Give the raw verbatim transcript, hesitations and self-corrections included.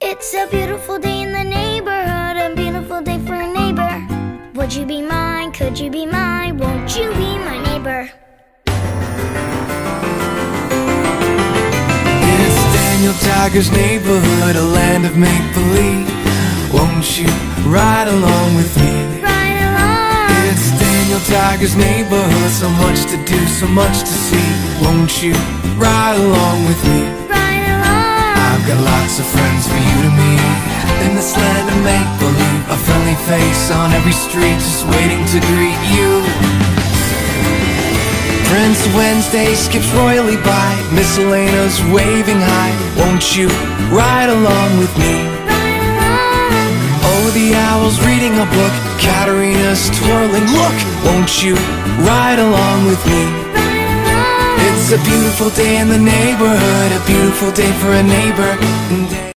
It's a beautiful day in the neighborhood, a beautiful day for a neighbor. Would you be mine? Could you be mine? Won't you be my neighbor? It's Daniel Tiger's neighborhood, a land of make-believe. Won't you ride along with me? Ride along. It's Daniel Tiger's neighborhood, so much to do, so much to see. Won't you ride along with me? Ride along. I've got lots of friends for you to meet in this land of make-believe. A friendly face on every street, just waiting to greet you. Prince Wednesday skips royally by, Miss Elena's waving high. Won't you ride along with me? Ride along. Oh, the owl's reading a book, Katerina's twirling. Look, won't you ride along with me? Ride along. It's a beautiful day in the neighborhood, a beautiful day for a neighbor.